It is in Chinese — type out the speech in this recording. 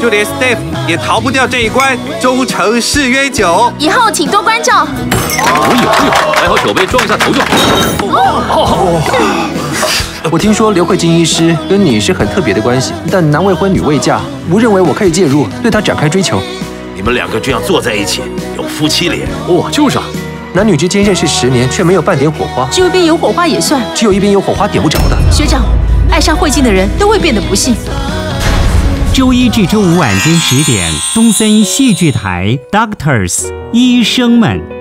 就连 Steph 也逃不掉这一关，终成誓约酒。 以后请多关照。 我也会，摆好手背，撞一下头就好。 我听说刘慧金医师跟你是很特别的关系，但男未婚女未嫁，我认为我可以介入，对他展开追求。 你们两个这样坐在一起，有夫妻脸。 哦，就是啊。 男女之间认识10年，却没有半点火花。 只有一边有火花也算。 只有一边有火花点不着的。 学长，爱上慧静的人都会变得不幸。 周一至周五晚间10点，东森戏剧台 Doctors 医生们。